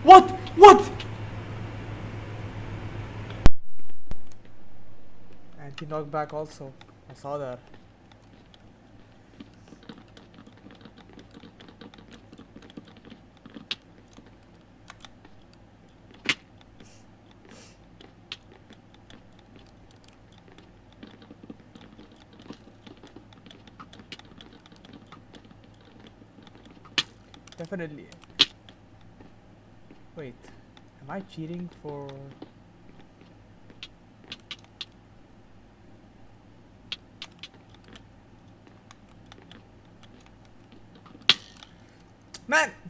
What? What? Anti-knockback also. I saw that. Definitely. Wait, am I cheating for... Man!